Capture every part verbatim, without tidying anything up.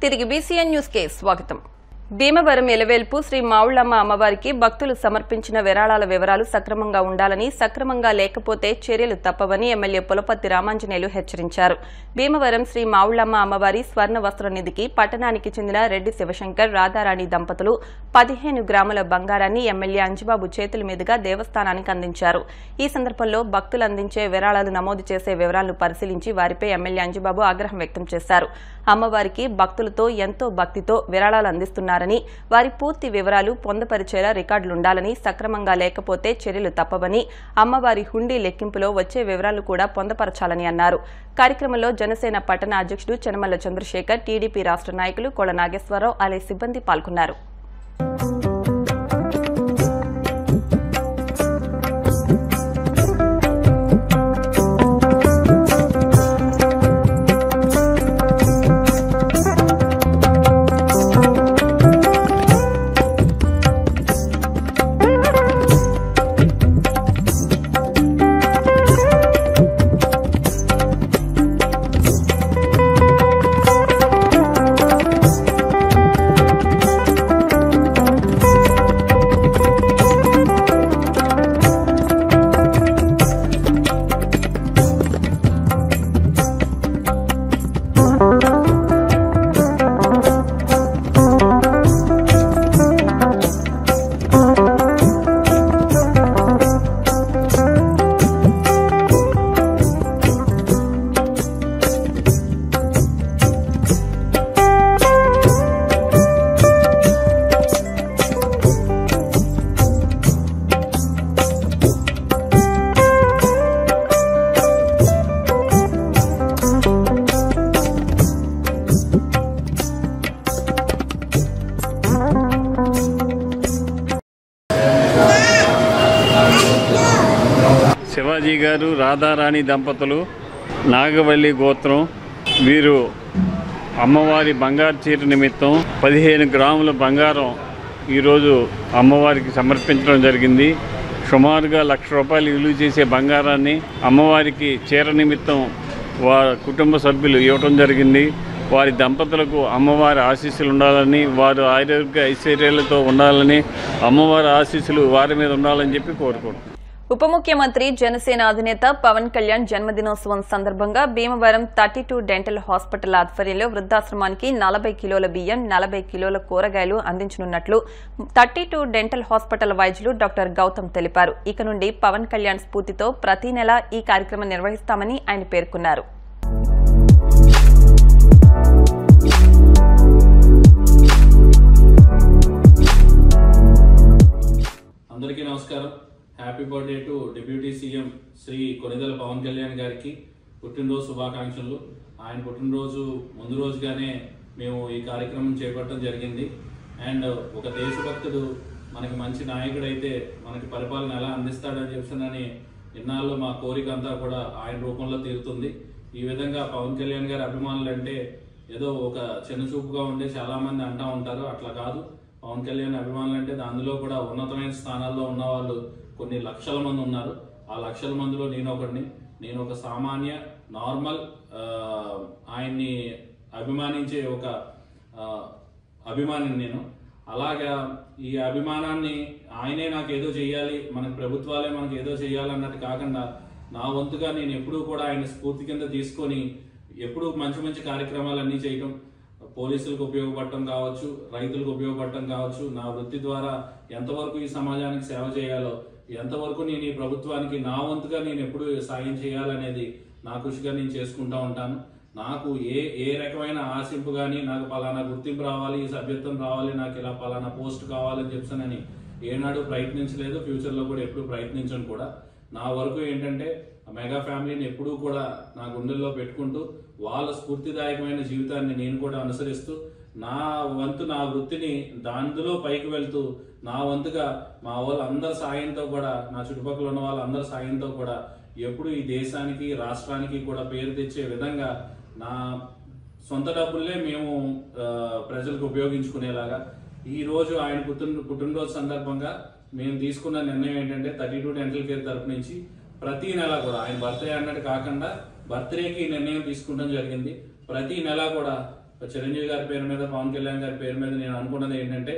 తిరిగి BCN news కి స్వాగతం. భీమవరం ఎలవేల్పు శ్రీ మావుళ్లమ్మ అమ్మవారికి భక్తులు సమర్పించిన విరాళాల వివరాలు సక్రమంగా ఉండాలని, సక్రమంగా లేకపోతే చర్యలు తప్పవని ఎమ్మెల్యే పులపర్తి రామాంజనేయులు హెచ్చరించారు. భీమవరం శ్రీ మావుళ్లమ్మ అమ్మవారి స్వర్ణ వస్త్ర నిధికి పట్టణానికి చెందిన రెడ్డి శివశంకర్, రాధారాణి దంపతులు పదిహేను గ్రాముల బంగారాన్ని ఎమ్మెల్యే అంజిబాబు చేతుల మీదుగా దేవస్థానానికి అందించారు. ఈ సందర్భంలో భక్తులు అందించే విరాళాలు నమోదు చేసే వివరాలను పరిశీలించి వారిపై ఎమ్మెల్యే అంజిబాబు ఆగ్రహం వ్యక్తం చేశారు. అమ్మవారికి భక్తులతో ఎంతో భక్తితో విరాళాలు అందిస్తున్నారు. వారి పూర్తి వివరాలు పొందపరిచేలా రికార్డులుండాలని, సక్రమంగా లేకపోతే చర్యలు తప్పవని, అమ్మవారి హుండీ లెక్కింపులో వచ్చే వివరాలు కూడా పొందపరచాలని అన్నారు. కార్యక్రమంలో జనసేన పట్టణ అధ్యక్షుడు చెనమల్ల చంద్రశేఖర్, టీడీపీ రాష్ట్ర నాయకులు కోళ్ల నాగేశ్వరరావు, ఆలయ సిబ్బంది పాల్గొన్నారు. శివాజీ గారు, రాధారాణి దంపతులు, నాగవల్లి గోత్రం వీరు అమ్మవారి బంగారు చీర నిమిత్తం పదిహేను గ్రాముల బంగారం ఈరోజు అమ్మవారికి సమర్పించడం జరిగింది. సుమారుగా లక్ష రూపాయలు విలువ చేసే బంగారాన్ని అమ్మవారికి చీర నిమిత్తం వారి కుటుంబ సభ్యులు ఇవ్వటం జరిగింది. వారి దంపతులకు అమ్మవారి ఆశీస్సులు ఉండాలని, వారు ఆరోగ్య ఐశ్వర్యాలతో ఉండాలని, అమ్మవారి ఆశీస్సులు వారి మీద ఉండాలని చెప్పి కోరుకుంటున్నాను. ఉప ముఖ్యమంత్రి జనసేన అధినేత పవన్ కళ్యాణ్ జన్మదినోత్సవం సందర్భంగా Bhimavaram thirty two dental hospital ఆధ్వర్యంలో వృద్ధాశ్రమానికి నలభై కిలోల బియ్యం, నలభై కిలోల కూరగాయలు అందించనున్నట్లు థర్టీ టూ డెంటల్ హాస్పిటల్ వైద్యులు డాక్టర్ గౌతమ్ తెలిపారు. ఇక నుండి పవన్ కళ్యాణ్ స్ఫూర్తితో ప్రతి నెల ఈ కార్యక్రమం నిర్వహిస్తామని ఆయన పేర్కొన్నారు. అందరికీ నమస్కారం. Happy birthday to deputy CM Shri Konidela Pavan Kalyan గారికి పుట్టినరోజు శుభాకాంక్షలు. ఆయన పుట్టినరోజు ముందు రోజుగానే మేము ఈ కార్యక్రమం చేపట్టడం జరిగింది. అండ్ ఒక దేశభక్తుడు మనకి మంచి నాయకుడు అయితే మనకి పరిపాలన ఎలా అందిస్తాడని చెప్పినని ఇన్నాళ్ళు మా కోరిక అంతా కూడా ఆయన రూపంలో తీరుతుంది. ఈ విధంగా పవన్ కళ్యాణ్ గారి అభిమానులు అంటే ఏదో ఒక చిన్న చూపుగా ఉండే చాలామంది అంటూ ఉంటారు. అట్లా కాదు. పవన్ కళ్యాణ్ అభిమానులు అంటే అందులో కూడా ఉన్నతమైన స్థానాల్లో ఉన్న వాళ్ళు కొన్ని లక్షల మంది ఉన్నారు. ఆ లక్షల మందిలో నేను ఒకడిని. నేను ఒక సామాన్య నార్మల్ ఆయన్ని అభిమానించే ఒక అభిమానిని నేను. అలాగా ఈ అభిమానాన్ని ఆయనే నాకు ఏదో చెయ్యాలి, మన ప్రభుత్వాలే మనకు ఏదో చెయ్యాలన్నట్టు కాకుండా నా వంతుగా నేను ఎప్పుడూ కూడా ఆయన స్ఫూర్తి కింద తీసుకొని ఎప్పుడూ మంచి మంచి కార్యక్రమాలన్నీ చేయటం, పోలీసులకు ఉపయోగపడటం కావచ్చు, రైతులకు ఉపయోగపడటం కావచ్చు, నా వృత్తి ద్వారా ఎంతవరకు ఈ సమాజానికి సేవ చేయాలో, ఎంతవరకు నేను ఈ ప్రభుత్వానికి నా వంతుగా నేను ఎప్పుడు సాయం చేయాలనేది నా కృషిగా నేను చేసుకుంటూ ఉంటాను. నాకు ఏ ఏ రకమైన ఆశింపు కానీ నాకు పలానా గుర్తింపు రావాలి, ఈ సభ్యత్వం రావాలి, నాకు ఇలా పలానా పోస్ట్ కావాలని చెప్పానని ఏనాడు ప్రయత్నించలేదు. ఫ్యూచర్లో కూడా ఎప్పుడు ప్రయత్నించను కూడా. నా వరకు ఏంటంటే మెగా ఫ్యామిలీని ఎప్పుడూ కూడా నా గుండెల్లో పెట్టుకుంటూ వాళ్ళ స్ఫూర్తిదాయకమైన జీవితాన్ని నేను కూడా అనుసరిస్తూ నా వంతు నా వృత్తిని దాంట్లో పైకి వెళ్తూ నా వంతుగా మా వాళ్ళందరి సాయంతో కూడా, నా చుట్టుపక్కల ఉన్న వాళ్ళందరి సాయంతో కూడా ఎప్పుడు ఈ దేశానికి రాష్ట్రానికి కూడా పేరు తెచ్చే విధంగా నా సొంత డబ్బుల్లే మేము ప్రజలకు ఉపయోగించుకునేలాగా ఈ రోజు ఆయన పుట్టిన పుట్టినరోజు సందర్భంగా మేము తీసుకున్న నిర్ణయం ఏంటంటే థర్టీ టూ డెంటల్ కేర్ తరపు నుంచి ప్రతి నెల కూడా ఆయన బర్త్డే అన్నట్టు కాకుండా బర్త్డేకి నిర్ణయం తీసుకుంటాం జరిగింది. ప్రతి నెల కూడా చిరంజీవి గారి పేరు మీద, పవన్ కళ్యాణ్ గారి పేరు మీద నేను అనుకున్నది ఏంటంటే,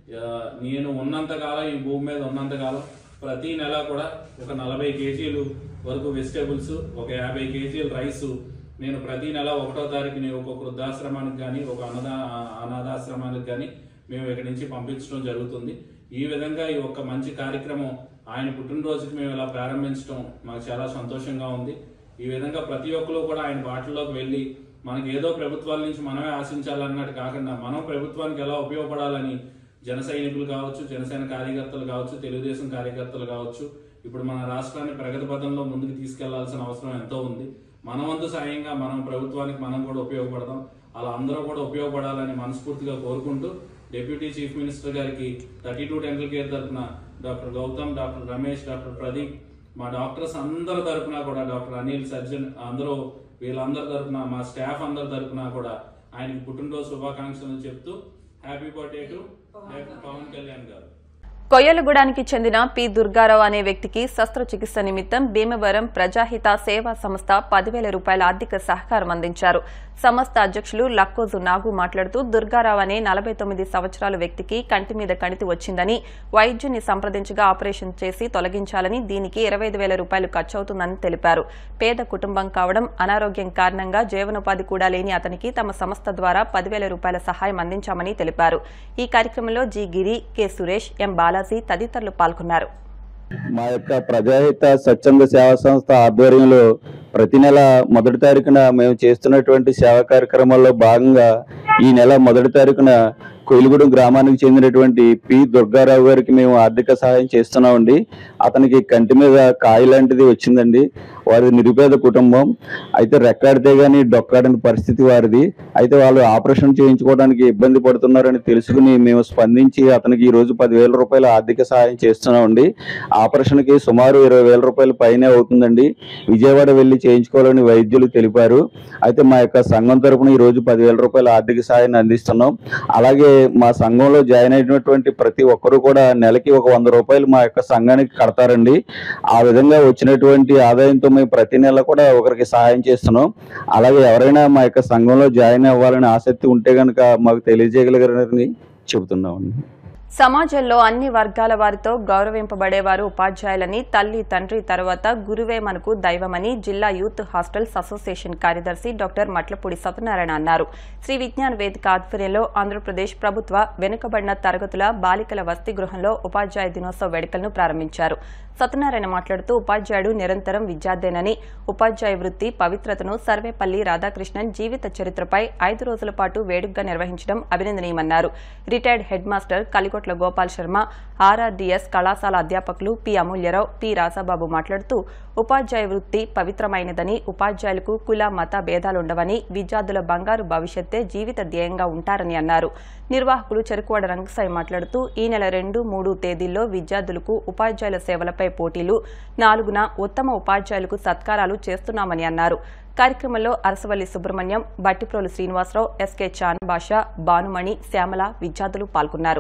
నేను ఉన్నంతకాలం, ఈ భూమి మీద ఉన్నంతకాలం ప్రతి నెల కూడా ఒక నలభై కేజీలు వరకు వెజిటేబుల్స్, ఒక యాభై కేజీలు రైసు నేను ప్రతి నెల ఒకటో తారీఖుని ఒక వృద్ధాశ్రమానికి కానీ, ఒక అనాథ అనాథాశ్రమానికి కానీ మేము ఇక్కడి నుంచి పంపించడం జరుగుతుంది. ఈ విధంగా ఈ ఒక మంచి కార్యక్రమం ఆయన పుట్టినరోజుకి మేము ఇలా ప్రారంభించడం మాకు చాలా సంతోషంగా ఉంది. ఈ విధంగా ప్రతి ఒక్కరు కూడా ఆయన బాటల్లోకి వెళ్ళి మనకి ఏదో ప్రభుత్వాల నుంచి మనమే ఆశించాలన్నట్టు కాకుండా మనం ప్రభుత్వానికి ఎలా ఉపయోగపడాలని జన సైనికులు కావచ్చు, జనసేన కార్యకర్తలు కావచ్చు, తెలుగుదేశం కార్యకర్తలు కావచ్చు, ఇప్పుడు మన రాష్ట్రాన్ని ప్రగతి పథంలో ముందుకు తీసుకెళ్లాల్సిన అవసరం ఎంతో ఉంది. మన వంతు సాయంగా మనం ప్రభుత్వానికి మనం కూడా ఉపయోగపడదాం. అలా అందరూ కూడా ఉపయోగపడాలని మనస్ఫూర్తిగా కోరుకుంటూ, డిప్యూటీ చీఫ్ మినిస్టర్ గారికి థర్టీ టూ డెంటల్ కేర్ తరఫున doctor Gautam, doctor Ramesh, doctor Pradeep, మా డాక్టర్స్ అందరి తరఫున కూడా, డాక్టర్ అనిల్, సర్జన్ అందరూ వీళ్ళందరి తరఫున, మా స్టాఫ్ అందరి తరఫున కూడా ఆయనకి పుట్టినరోజు శుభాకాంక్షలు చెప్తూ happy birthday to Pavan Kalyan garu. కొయ్యలగూడానికి చెందిన పి దుర్గారావు అనే వ్యక్తికి శస్త్రచికిత్స నిమిత్తం భీమవరం ప్రజాహిత సేవా సంస్థ పదివేల రూపాయల ఆర్థిక సహకారం అందించారు. సంస్థ అధ్యక్షులు లక్కోజు నాగు మాట్లాడుతూ, దుర్గారావు అనే నలభై తొమ్మిది సంవత్సరాల వ్యక్తికి కంటి మీద కణితి వచ్చిందని, వైద్యుని సంప్రదించగా ఆపరేషన్ చేసి తొలగించాలని, దీనికి ఇరవై ఐదు వేల రూపాయలు ఖర్చవుతుందని తెలిపారు. పేద కుటుంబం కావడం, అనారోగ్యం కారణంగా జీవనోపాధి కూడా లేని అతనికి తమ సంస్థ ద్వారా పదివేల రూపాయల సహాయం అందించామని తెలిపారు. ఈ కార్యక్రమంలో G Giri, K Suresh, M Balaji తదితరులు పాల్గొన్నారు. మా యొక్క ప్రజాహిత స్వచ్ఛంద సేవా సంస్థ ఆధ్వర్యంలో ప్రతి నెల మొదటి తారీఖున మేము చేస్తున్నటువంటి సేవా కార్యక్రమాల్లో భాగంగా ఈ నెల మొదటి తారీఖున కొయిలగూడెం గ్రామానికి చెందినటువంటి పి దుర్గారావు గారికి మేము ఆర్థిక సహాయం చేస్తున్నామండి. అతనికి కంటి మీద కాయ లాంటిది వచ్చిందండి. వారి నిరుపేద కుటుంబం, అయితే రెక్కాడితే గానీ డొక్కాడని పరిస్థితి వారిది. అయితే వాళ్ళు ఆపరేషన్ చేయించుకోవడానికి ఇబ్బంది పడుతున్నారని తెలుసుకుని మేము స్పందించి అతనికి ఈ రోజు పదివేల రూపాయల ఆర్థిక సహాయం చేస్తున్నామండి. ఆపరేషన్కి సుమారు ఇరవై వేల రూపాయల పైనే అవుతుందండి. విజయవాడ వెళ్ళి చేయించుకోవాలని వైద్యులు తెలిపారు. అయితే మా యొక్క సంఘం తరఫున ఈ రోజు పదివేల రూపాయల ఆర్థిక సహాయాన్ని అందిస్తున్నాం. అలాగే మా సంఘంలో జాయిన్ అయినటువంటి ప్రతి ఒక్కరు కూడా నెలకి ఒక వంద రూపాయలు మా యొక్క సంఘానికి కడతారండి. ఆ విధంగా వచ్చినటువంటి ఆదాయంతో మేము ప్రతి నెల కూడా ఒకరికి సహాయం చేస్తున్నాం. అలాగే ఎవరైనా మా యొక్క సంఘంలో జాయిన్ అవ్వాలని ఆసక్తి ఉంటే కనుక మాకు తెలియజేయగలరని చెబుతున్నామండి. సమాజంలో అన్ని వర్గాల వారితో గౌరవింపబడేవారు ఉపాధ్యాయులని, తల్లి తండ్రి తర్వాత గురువే మనకు దైవమని జిల్లా యూత్ హాస్టల్స్ అసోసియేషన్ కార్యదర్శి డాక్టర్ మట్లపూడి సత్యనారాయణ అన్నారు. శ్రీ విజ్ఞాన వేదిక ఆధ్వర్యంలో ఆంధ్రప్రదేశ్ ప్రభుత్వ వెనుకబడిన తరగతుల బాలికల వసతి గృహంలో ఉపాధ్యాయ దినోత్సవ వేడుకలను ప్రారంభించారు. సత్యనారాయణ మాట్లాడుతూ, ఉపాధ్యాయుడు నిరంతరం విద్యార్థేనని, ఉపాధ్యాయ వృత్తి పవిత్రతను సర్వేపల్లి రాధాకృష్ణన్ జీవిత చరిత్రపై ఐదు రోజుల పాటు వేడుకగా నిర్వహించడం అభినందనీయమన్నారు. Retired head master Kaligotla Gopal Sharma, RRDS కళాశాల అధ్యాపకులు పి అమూల్యరావు, పి రాజాబాబు మాట్లాడుతూ, ఉపాధ్యాయ వృత్తి పవిత్రమైనదని, ఉపాధ్యాయులకు కుల మత భేదాలుండవని, విద్యార్థుల బంగారు భవిష్యత్తే జీవిత ధ్యేయంగా ఉంటారని అన్నారు. నిర్వాహకులు చెరుకువాడ రంగసాయి మాట్లాడుతూ, ఈ నెల రెండు మూడు తేదీల్లో విద్యార్థులకు ఉపాధ్యాయుల సేవలపై పోటీలు, నాలుగున ఉత్తమ ఉపాధ్యాయులకు సత్కారాలు చేస్తున్నామని అన్నారు. కార్యక్రమంలో అరసవల్లి సుబ్రహ్మణ్యం, బట్టిప్రోలు శ్రీనివాసరావు, ఎస్కే చాన్ బాషా, భానుమణి, శ్యామల విద్యార్థులు పాల్గొన్నారు.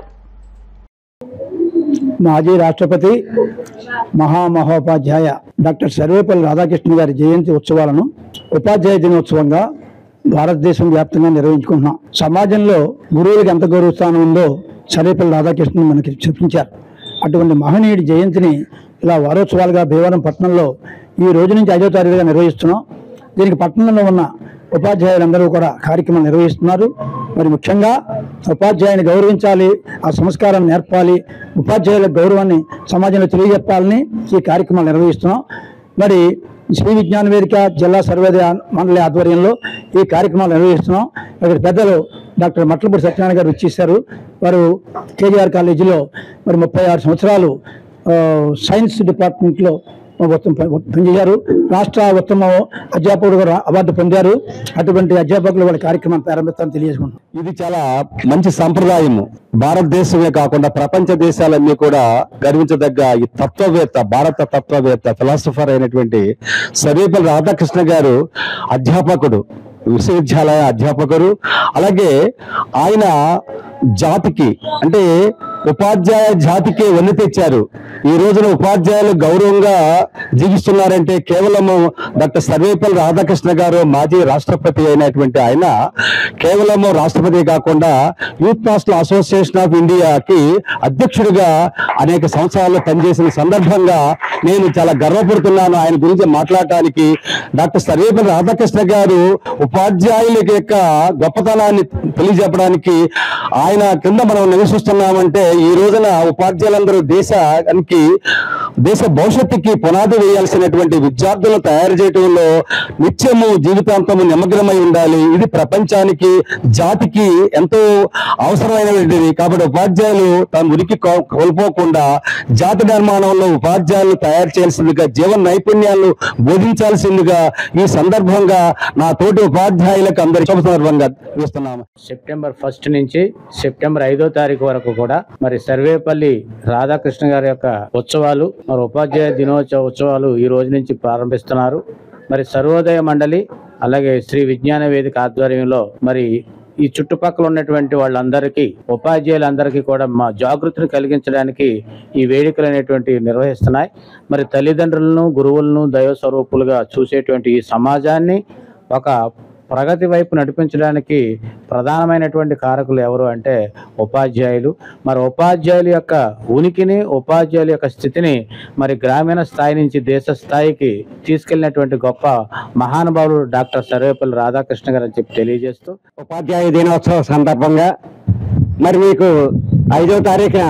మాజీ రాష్ట్రపతి మహామహోపాధ్యాయ డాక్టర్ సర్వేపల్లి రాధాకృష్ణ గారి జయంతి ఉత్సవాలను ఉపాధ్యాయ దినోత్సవంగా భారతదేశం వ్యాప్తంగా నిర్వహించుకుంటున్నాం. సమాజంలో గురువులకు ఎంత గౌరవ స్థానం ఉందో సర్వేపల్లి రాధాకృష్ణ మనకి చూపించారు. అటువంటి మహనీయుడి జయంతిని ఇలా వారోత్సవాలుగా భీమవరం పట్టణంలో ఈ రోజు నుంచి ఐదో తారీఖుగా నిర్వహిస్తున్నాం. దీనికి పట్టణంలో ఉన్న ఉపాధ్యాయులందరూ కూడా కార్యక్రమం నిర్వహిస్తున్నారు. మరి ముఖ్యంగా ఉపాధ్యాయుని గౌరవించాలి, ఆ సంస్కారాన్ని నేర్పాలి, ఉపాధ్యాయుల గౌరవాన్ని సమాజంలో తెలియజెప్పాలని ఈ కార్యక్రమాలు నిర్వహిస్తున్నాం. మరి శ్రీ విజ్ఞాన వేదిక జిల్లా సర్వోదయ మండలి ఆధ్వర్యంలో ఈ కార్యక్రమాలు నిర్వహిస్తున్నాం. ఇక్కడ పెద్దలు డాక్టర్ మట్లపూడి సత్యనారాయణ గారు వచ్చేసారు. వారు కేజీఆర్ కాలేజీలో మరి ముప్పై ఆరు సంవత్సరాలు సైన్స్ డిపార్ట్మెంట్లో పనిచేశారు. రాష్ట్ర ఉత్తమ అధ్యాపకుడు కూడా అవార్డు పొందారు. అటువంటి అధ్యాపకులు వాళ్ళ కార్యక్రమాన్ని ప్రారంభిస్తారని తెలియజేసుకుంటాం. ఇది చాలా మంచి సంప్రదాయము. భారతదేశమే కాకుండా ప్రపంచ దేశాలన్నీ కూడా గర్వించదగ్గ ఈ తత్వవేత్త, భారత తత్వవేత్త, ఫిలాసఫర్ అయినటువంటి సర్వేపల్లి రాధాకృష్ణ గారు అధ్యాపకుడు, విశ్వవిద్యాలయ అధ్యాపకుడు. అలాగే ఆయన జాతికి అంటే ఉపాధ్యాయ జాతికి వన్నె తెచ్చారు. ఈ రోజున ఉపాధ్యాయులు గౌరవంగా జీవిస్తున్నారంటే కేవలము డాక్టర్ సర్వేపల్లి రాధాకృష్ణ గారు మాజీ రాష్ట్రపతి అయినటువంటి ఆయన కేవలము రాష్ట్రపతి కాకుండా యూత్ మాస్టర్ల అసోసియేషన్ ఆఫ్ ఇండియాకి అధ్యక్షుడిగా అనేక సంవత్సరాలు పనిచేసిన సందర్భంగా నేను చాలా గర్వపడుతున్నాను ఆయన గురించి మాట్లాడటానికి. డాక్టర్ సర్వేపల్లి రాధాకృష్ణ గారు ఉపాధ్యాయుల యొక్క గొప్పతనాన్ని తెలియజెప్పడానికి ఆయన కింద మనం నివసిస్తున్నామంటే ఈ రోజున ఉపాధ్యాయులందరూ దేశానికి దేశ భవిష్యత్తుకి పునాది వేయాల్సినటువంటి విద్యార్థులను తయారు చేయడంలో నిత్యము జీవితాంతము నిమగ్నమై ఉండాలి. ఇది ప్రపంచానికి జాతికి ఎంతో అవసరమైనటువంటిది. కాబట్టి ఉపాధ్యాయులు తమ ఉనికి కోల్పోకుండా జాతి నిర్మాణంలో ఉపాధ్యాయులను తయారు చేయాల్సిందిగా, జీవన నైపుణ్యాలను బోధించాల్సిందిగా ఈ సందర్భంగా నా తోటి ఉపాధ్యాయులకు అందరి శుభ సందర్భంగా చూస్తున్నాము. సెప్టెంబర్ ఫస్ట్ నుంచి సెప్టెంబర్ ఐదో తారీఖు వరకు కూడా మరి సర్వేపల్లి రాధాకృష్ణ గారి యొక్క ఉత్సవాలు, మరి ఉపాధ్యాయ దినోత్సవ ఉత్సవాలు ఈ రోజు నుంచి ప్రారంభిస్తున్నారు. మరి సర్వోదయ మండలి అలాగే శ్రీ విజ్ఞాన వేదిక ఆధ్వర్యంలో మరి ఈ చుట్టుపక్కల ఉన్నటువంటి వాళ్ళందరికీ, ఉపాధ్యాయులందరికీ కూడా మా జాగృతిని కలిగించడానికి ఈ వేడుకలు అనేటువంటి నిర్వహిస్తున్నాయి. మరి తల్లిదండ్రులను, గురువులను దైవ స్వరూపులుగా చూసేటువంటి ఈ సమాజాన్ని ఒక ప్రగతి వైపు నడిపించడానికి ప్రధానమైనటువంటి కారకులు ఎవరు అంటే ఉపాధ్యాయులు. మరి ఉపాధ్యాయుల యొక్క ఉనికిని, ఉపాధ్యాయుల యొక్క స్థితిని మరి గ్రామీణ స్థాయి నుంచి దేశ స్థాయికి తీసుకెళ్లినటువంటి గొప్ప మహానుభావులు డాక్టర్ సర్వేపల్లి రాధాకృష్ణ గారు అని చెప్పి తెలియజేస్తూ, ఉపాధ్యాయ దినోత్సవ సందర్భంగా మరి మీకు ఐదో తారీఖున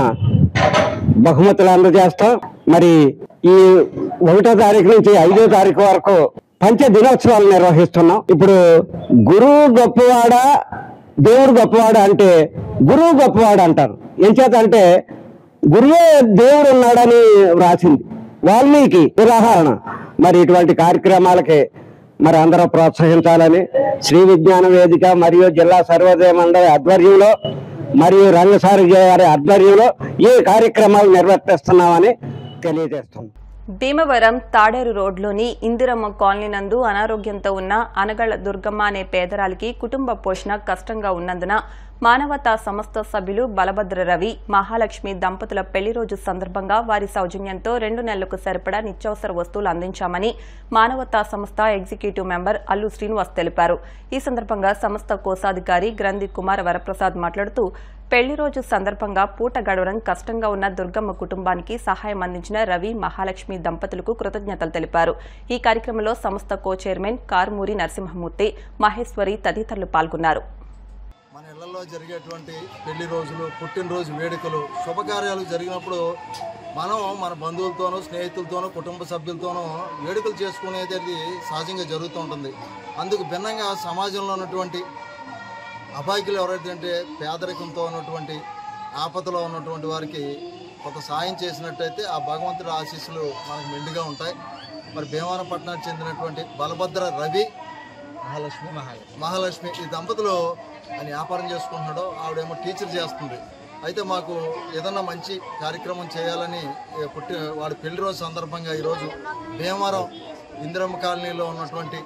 బహుమతులు అందజేస్తాం. మరి ఈ ఒకటో తారీఖు నుంచి ఐదో తారీఖు వరకు పంచ దినోత్సవాలు నిర్వహిస్తున్నాం. ఇప్పుడు గురువు గొప్పవాడా, దేవుడు గొప్పవాడా అంటే గురువు గొప్పవాడు అంటారు. ఏం చేత అంటే గురువే దేవుడు ఉన్నాడని రాసింది వాల్మీకి ఉదాహరణ. మరి ఇటువంటి కార్యక్రమాలకి మరి అందరూ ప్రోత్సహించాలని శ్రీ విజ్ఞాన వేదిక మరియు జిల్లా సర్వోదయ మండలి ఆధ్వర్యంలో మరియు రంగసారి గారి ఆధ్వర్యంలో ఈ కార్యక్రమాలు నిర్వర్తిస్తున్నామని తెలియజేస్తున్నాం. భీమవరం తాడేరు రోడ్లోని ఇందిరమ్మ కాలనీ నందు అనారోగ్యంతో ఉన్న అనగళ్ల దుర్గమ్మ అనే పేదరాలికి కుటుంబ పోషణ కష్టంగా ఉన్నందున మానవతా సంస్థ సభ్యులు బలభద్ర రవి, మహాలక్ష్మి దంపతుల పెళ్లి రోజు సందర్భంగా వారి సౌజన్యంతో రెండు నెలలకు సరిపడా నిత్యావసర వస్తువులు అందించామని మానవతా సంస్థ ఎగ్జిక్యూటివ్ మెంబర్ అల్లు శ్రీనివాస్ తెలిపారు. ఈ సందర్భంగా సంస్థ కోశాధికారి గ్రంథి కుమార్ వరప్రసాద్ మాట్లాడుతూ పెళ్లి రోజు సందర్భంగా పూట గడవడం కష్టంగా ఉన్న దుర్గమ్మ కుటుంబానికి సహాయం అందించిన రవి, మహాలక్ష్మి దంపతులకు కృతజ్ఞతలు తెలిపారు. ఈ కార్యక్రమంలో సంస్థ కో చైర్మన్ కార్మూరి నరసింహమూర్తి, మహేశ్వరి తదితరులు పాల్గొన్నారు. మన ఇళ్లలో జరిగేటువంటి పెళ్లి రోజులు, పుట్టినరోజు వేడుకలు, శుభకార్యాలు జరిగినప్పుడు మనం మన బంధువులతోనూ, స్నేహితులతోనూ, కుటుంబ సభ్యులతోనూ వేడుకలు చేసుకునేది సహజంగా జరుగుతూ ఉంటుంది. అందుకు భిన్నంగా సమాజంలో ఉన్నటువంటి అబాయికులు ఎవరైతే అంటే పేదరికంతో ఉన్నటువంటి, ఆపదలో ఉన్నటువంటి వారికి కొంత సాయం చేసినట్టయితే ఆ భగవంతుడి ఆశీస్సులు మనకు మెండుగా ఉంటాయి. మరి భీమవరం పట్టణానికి చెందినటువంటి బలభద్ర రవి, మహాలక్ష్మి మహాలక్ష్మి ఈ దంపతులు ఆయన వ్యాపారం చేసుకుంటున్నాడు. ఆవిడేమో టీచర్ చేస్తుంది. అయితే మాకు ఏదన్నా మంచి కార్యక్రమం చేయాలని పుట్టి వాడి పెళ్లి రోజు సందర్భంగా ఈరోజు భీమవరం ఇందిరమ్మ కాలనీలో ఉన్నటువంటి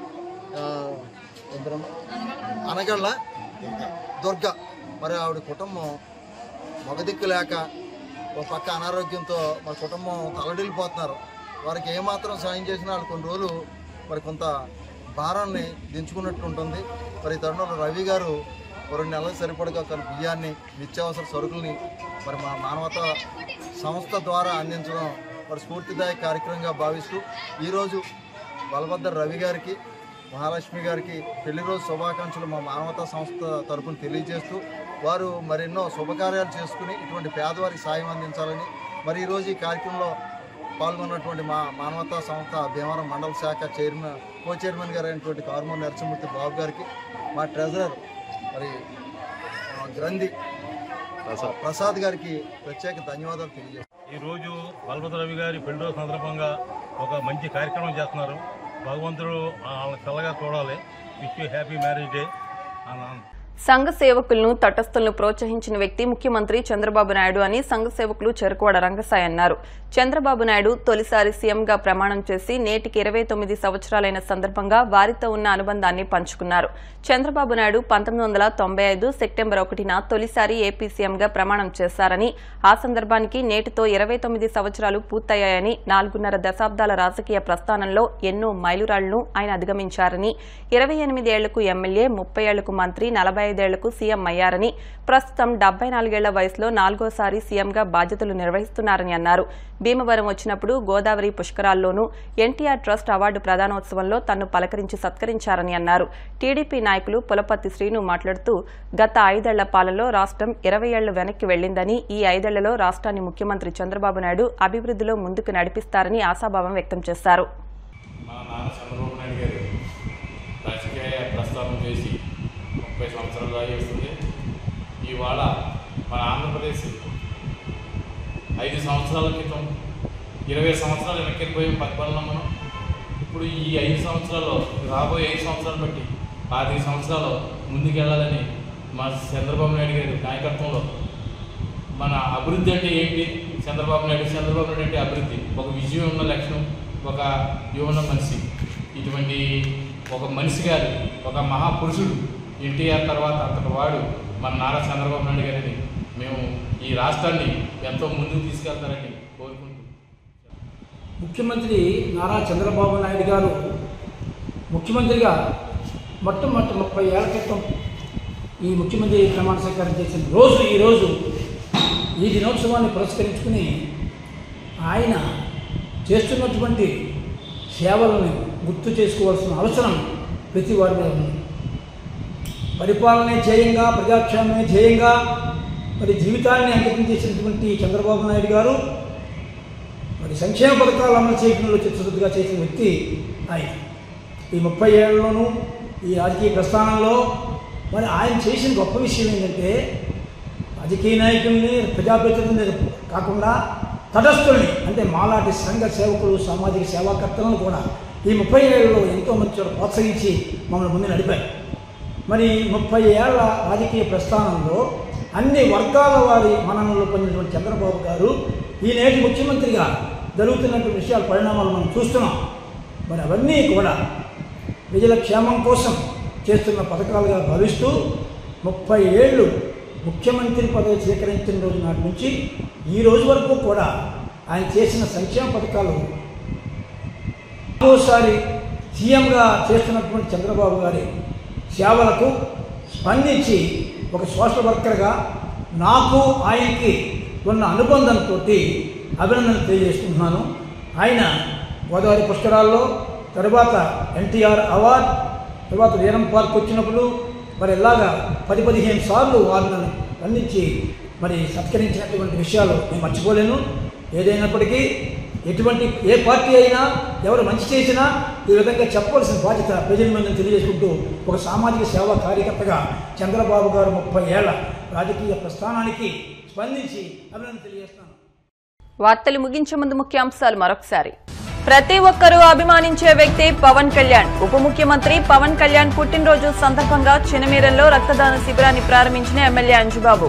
ఇందిరమ్మ అనగళ్ళ దుర్గ, మరి ఆవిడ కుటుంబం మగదిక్కు లేక ఒక పక్క అనారోగ్యంతో మరి కుటుంబం తలడిల్లిపోతున్నారు. వారికి ఏమాత్రం సాయం చేసినా వాళ్ళు కొన్ని రోజులు మరి కొంత భారాన్ని దించుకున్నట్టు ఉంటుంది. మరి ఈ తరుణంలో రవి గారు రెండు నెలలకు సరిపడగా కొన్ని బియ్యాన్ని, నిత్యావసర సరుకుల్ని మరి మా మానవతా సంస్థ ద్వారా అందించడం మరి స్ఫూర్తిదాయక కార్యక్రమంగా భావిస్తూ ఈరోజు బలభద్ర రవి గారికి, మహాలక్ష్మి గారికి పెళ్లి రోజు శుభాకాంక్షలు మా మానవతా సంస్థ తరపున తెలియజేస్తూ వారు మరెన్నో శుభకార్యాలు చేసుకుని ఇటువంటి పేదవారికి సాయం అందించాలని మరి ఈరోజు ఈ కార్యక్రమంలో పాల్గొన్నటువంటి మా మానవతా సంస్థ భీమవరం మండల శాఖ చైర్మన్ కో చైర్మన్ గారు అయినటువంటి కార్మూరి నరసింహమూర్తి బాబు గారికి, మా ట్రెజరర్ మరి గ్రంథి ప్రసాద్ గారికి ప్రత్యేక ధన్యవాదాలు తెలియజేస్తాను. ఈరోజు బలభద్ర రవి గారి పెళ్లి రోజు సందర్భంగా ఒక మంచి కార్యక్రమం చేస్తున్నారు. భగవంతుడు చల్లగా చూడాలి. Wish you happy marriage day. సంఘ సేవకులను, తటస్థులను ప్రోత్సహించిన వ్యక్తి ముఖ్యమంత్రి చంద్రబాబు నాయుడు అని సంఘ సేవకులు చెరుకువాడ రంగసాయి అన్నారు. చంద్రబాబు నాయుడు తొలిసారి సీఎంగా ప్రమాణం చేసి నేటికి ఇరవై తొమ్మిది సంవత్సరాలైన సందర్భంగా వారితో ఉన్న అనుబంధాన్ని పంచుకున్నారు. చంద్రబాబు నాయుడు పంతొమ్మిది వందల తొంభై ఐదు సెప్టెంబర్ ఒకటిన తొలిసారి ఏపీ సీఎంగా ప్రమాణం చేశారని, ఆ సందర్భానికి నేటితో ఇరవై తొమ్మిది సంవత్సరాలు పూర్తయ్యాయని, నాలుగున్నర దశాబ్దాల రాజకీయ ప్రస్థానంలో ఎన్నో మైలురాళ్లను ఆయన అధిగమించారని, ఇరవై ఎనిమిది ఏళ్లకు ఎమ్మెల్యే, ముప్పై ఏళ్లకు మంత్రి, నలభై ఐదేళ్లకు సీఎం అయ్యారని, ప్రస్తుతం డెబ్బై నాలుగేళ్ల వయసులో నాలుగోసారి సీఎంగా బాధ్యతలు నిర్వహిస్తున్నారని అన్నారు. భీమవరం వచ్చినప్పుడు గోదావరి పుష్కరాల్లోనూ ఎన్టీఆర్ ట్రస్ట్ అవార్డు ప్రదానోత్సవంలో తన్ను పలకరించి సత్కరించారని అన్నారు. టీడీపీ నాయకులు పులపర్తి శ్రీను మాట్లాడుతూ గత ఐదేళ్ల పాలనలో రాష్ట్రం ఇరవై ఏళ్లు వెనక్కి వెళ్లిందని, ఈ ఐదేళ్లలో రాష్ట్రాన్ని ముఖ్యమంత్రి చంద్రబాబు నాయుడు అభివృద్ధిలో ముందుకు నడిపిస్తారని ఆశాభావం వ్యక్తం చేశారు. ఇవాళ మన ఆంధ్రప్రదేశ్ ఐదు సంవత్సరాల క్రితం ఇరవై సంవత్సరాలు వెనక్కిపోయి పరిపాలన మనం ఇప్పుడు ఈ ఐదు సంవత్సరాల్లో రాబోయే ఐదు సంవత్సరాలు బట్టి పాతిక సంవత్సరాలు ముందుకెళ్లాలని మా చంద్రబాబు నాయుడు గారి నాయకత్వంలో మన అభివృద్ధి అంటే ఏంటి, చంద్రబాబు నాయుడు చంద్రబాబు నాయుడు అంటే అభివృద్ధి, ఒక విజయం ఉన్న లక్షణం, ఒక యువన మనిషి, ఇటువంటి ఒక మనిషి గారు, ఒక మహాపురుషుడు ఎన్టీఆర్ తర్వాత అంతటి వాడు మన నారా చంద్రబాబు నాయుడు గారిని మేము ఈ రాష్ట్రాన్ని ఎంతో ముందుకు తీసుకెళ్తారని కోరుకుంటున్నాం. ముఖ్యమంత్రి నారా చంద్రబాబు నాయుడు గారు ముఖ్యమంత్రిగా మొట్టమొదటి ముప్పై ఏళ్ల క్రితం ఈ ముఖ్యమంత్రి ప్రమాణ స్వీకారం చేసిన రోజు ఈరోజు ఈ దినోత్సవాన్ని పురస్కరించుకుని ఆయన చేస్తున్నటువంటి సేవలను గుర్తు చేసుకోవాల్సిన అవసరం ప్రతి వారి మీద ఉంది. పరిపాలనే ధ్యేయంగా, ప్రజాక్షేమమే ధ్యేయంగా మరి జీవితాన్ని అంకితం చేసినటువంటి చంద్రబాబు నాయుడు గారు మరి సంక్షేమ పథకాలు అమలు చేయడంలో చిత్తశుద్ధిగా చేసిన వ్యక్తి ఆయన. ఈ ముప్పై ఏళ్లలోనూ ఈ రాజకీయ ప్రస్థానంలో మరి ఆయన చేసిన గొప్ప విషయం ఏంటంటే రాజకీయ నాయకుల్ని, ప్రజాప్రతినిధుల్ని కాకుండా తటస్థుల్ని, అంటే మాలాంటి సంఘ సేవకులు, సామాజిక సేవాకర్తలను కూడా ఈ ముప్పై ఏళ్లలో ఎంతో మంది చోట ప్రోత్సహించి మమ్మల్ని ముందు నడిపారు. మరి ముప్పై ఏళ్ల రాజకీయ ప్రస్థానంలో అన్ని వర్గాల వారి మన్ననలు పొందినటువంటి చంద్రబాబు గారు ఈ నేటి ముఖ్యమంత్రిగా జరుగుతున్నటువంటి విషయాల పరిణామాలు మనం చూస్తున్నాం. మరి అవన్నీ కూడా ప్రజల క్షేమం కోసం చేస్తున్న పథకాలుగా భావిస్తూ ముప్పై ఏళ్ళు ముఖ్యమంత్రి పదవి స్వీకరించిన రోజు నాటి నుంచి ఈ రోజు వరకు కూడా ఆయన చేసిన సంక్షేమ పథకాలు మరోసారి సీఎంగా చేస్తున్నటువంటి చంద్రబాబు గారి సేవలకు స్పందించి ఒక సోషల్ వర్కర్గా నాకు ఆయనకి ఉన్న అనుబంధంతో అభినందనలు తెలియజేసుకుంటున్నాను. ఆయన గోదావరి పుష్కరాల్లో, తర్వాత ఎన్టీఆర్ అవార్డ్, తర్వాత వీరం పార్క్ వచ్చినప్పుడు మరి ఇలాగా పది పదిహేను సార్లు వారిని అందించి మరి సత్కరించినటువంటి విషయాలు నేను మర్చిపోలేను. ఏదైనప్పటికీ ఎటువంటి ఏ పార్టీ అయినా ఎవరు మంచి చేసినా ఈ విధంగా చెప్పవలసిన బాధ్యత ప్రజల మీద తెలియజేసుకుంటూ ఒక సామాజిక సేవా కార్యకర్తగా చంద్రబాబు గారు ముప్పై ఏళ్ల రాజకీయ ప్రస్థానానికి స్పందించి అభినందన తెలియజేస్తాను. వార్తలు ముగించే ముందు ముఖ్యాంశాలు మరొకసారి. ప్రతి ఒక్కరూ అభిమానించే వ్యక్తి పవన్ కళ్యాణ్. ఉప ముఖ్యమంత్రి పవన్ కళ్యాణ్ పుట్టినరోజు సందర్భంగా చినమీరంలో రక్తదాన శిబిరాన్ని ప్రారంభించిన ఎమ్మెల్యే అంజుబాబు.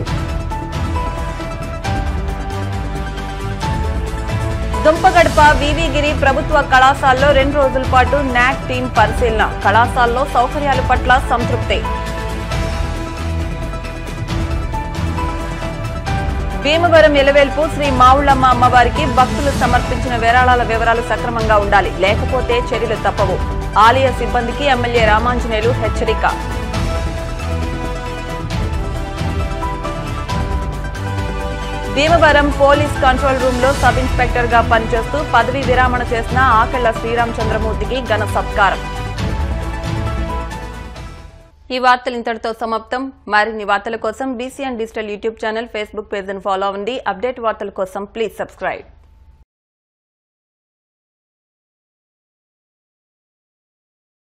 దుంపగడప వివిగిరి ప్రభుత్వ కళాశాలలో రెండు రోజుల పాటు నాక్ టీం పరిశీలన. కళాశాలలో సౌకర్యాల పట్ల సంతృప్తి. భీమవరం ఎలవేల్పు శ్రీ మావుళ్లమ్మ అమ్మవారికి భక్తులు సమర్పించిన విరాళాల వివరాలు సక్రమంగా ఉండాలి, లేకపోతే చర్యలు తప్పవు. ఆలయ సిబ్బందికి ఎమ్మెల్యే రామాంజనేయులు హెచ్చరిక. భీమవరం పోలీస్ కంట్రోల్ రూమ్ లో సబ్ ఇన్స్పెక్టర్ గా పనిచేస్తూ పదవీ విరామణ చేసిన ఆకెళ్ల శ్రీరామచంద్రమూర్తికి ఘన సత్కారం. ఈ వార్తలు ఇంతటితో సమాప్తం. మరిన్ని వార్తల కోసం BCN digital YouTube channel, Facebook page ను ఫాలో అవ్వండి. అప్డేట్ వార్తల కోసం ప్లీజ్ సబ్స్క్రైబ్.